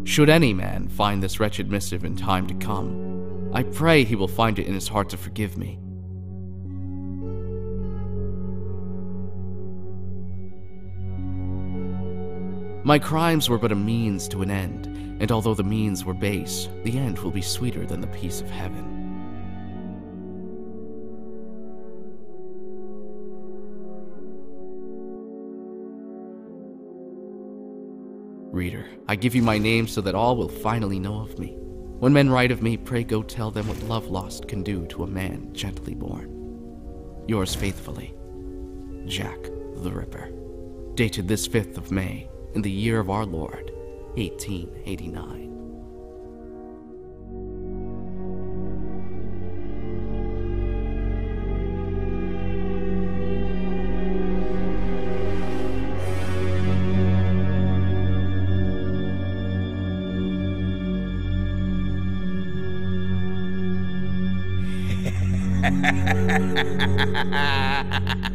Should any man find this wretched missive in time to come, I pray he will find it in his heart to forgive me. My crimes were but a means to an end, and although the means were base, the end will be sweeter than the peace of heaven. Reader, I give you my name so that all will finally know of me. When men write of me, pray go tell them what love lost can do to a man gently born. Yours faithfully, Jack the Ripper. Dated this 5th of May, in the year of our Lord, 1889. Ha ha ha ha ha ha ha!